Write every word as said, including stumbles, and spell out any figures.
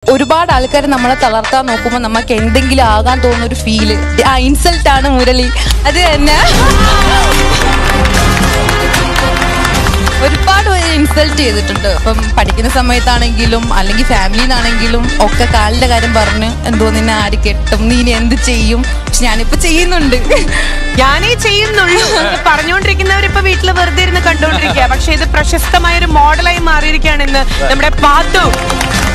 ഒരുപാട് ആൾക്കാർ നമ്മളെ തളർത്താൻ നോക്കുമ്പോൾ നമുക്ക് എന്തെങ്കിലും ആകാൻ തോന്നുന്ന ഒരു ഫീല്, ആ ഇൻസൾട്ടാണ് മുരളി. അത് തന്നെ ഒരുപാട് പേര് ഇൻസൾട്ട് ചെയ്തിട്ടുണ്ട്. ഇപ്പം പഠിക്കുന്ന സമയത്താണെങ്കിലും അല്ലെങ്കിൽ ഫാമിലിന്നാണെങ്കിലും ഒക്കെ കാലിന്റെ കാര്യം പറഞ്ഞ് എന്തോ നിന്നെ ആര് കെട്ടും, നീ ഇനി എന്ത് ചെയ്യും. പക്ഷെ ഞാനിപ്പോ ചെയ്യുന്നുണ്ട്, ഞാനേ ചെയ്യുന്നുള്ളൂ. പറഞ്ഞുകൊണ്ടിരിക്കുന്നവരിപ്പോ വീട്ടില് വെറുതെ ഇരുന്ന് കണ്ടുകൊണ്ടിരിക്കുക. പക്ഷെ ഇത് പ്രശസ്തമായ ഒരു മോഡലായി മാറിയിരിക്കുകയാണ് ഇന്ന് നമ്മുടെ പാത്തു.